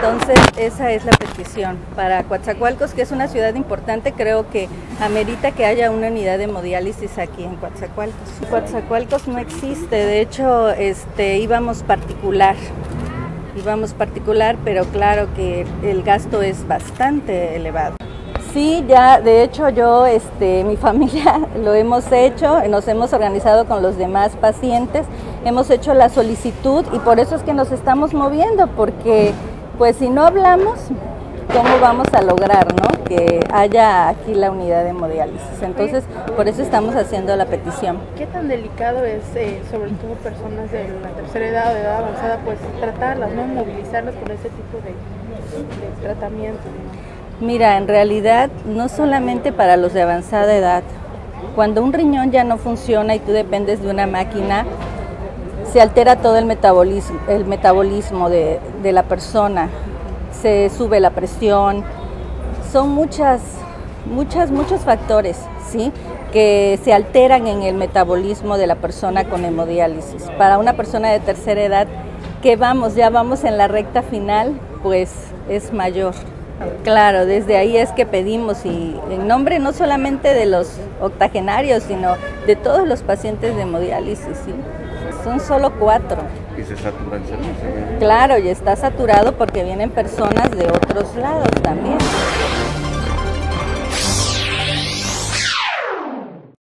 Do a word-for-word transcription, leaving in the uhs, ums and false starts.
Entonces esa es la petición. Para Coatzacoalcos, que es una ciudad importante, creo que amerita que haya una unidad de hemodiálisis aquí en Coatzacoalcos. Coatzacoalcos no existe, de hecho este, íbamos particular, íbamos particular, pero claro que el gasto es bastante elevado. Sí, ya, de hecho yo, este, mi familia lo hemos hecho, nos hemos organizado con los demás pacientes, hemos hecho la solicitud y por eso es que nos estamos moviendo, porque pues si no hablamos, ¿cómo vamos a lograr, no? Que haya aquí la unidad de hemodiálisis? Entonces, por eso estamos haciendo la petición. ¿Qué tan delicado es, eh, sobre todo personas de la tercera edad o de edad avanzada, pues tratarlas, no movilizarlas con ese tipo de, de tratamiento, ¿no? Mira, en realidad no solamente para los de avanzada edad. Cuando un riñón ya no funciona y tú dependes de una máquina, se altera todo el metabolismo, el metabolismo de, de la persona, se sube la presión, son muchas, muchas, muchos factores, ¿sí?, que se alteran en el metabolismo de la persona con hemodiálisis. Para una persona de tercera edad, que vamos, ya vamos en la recta final, pues es mayor. Claro, desde ahí es que pedimos, y en nombre no solamente de los octogenarios, sino de todos los pacientes de hemodiálisis, ¿sí? Son solo cuatro. ¿Y se satura el servicio? Claro, y está saturado porque vienen personas de otros lados también.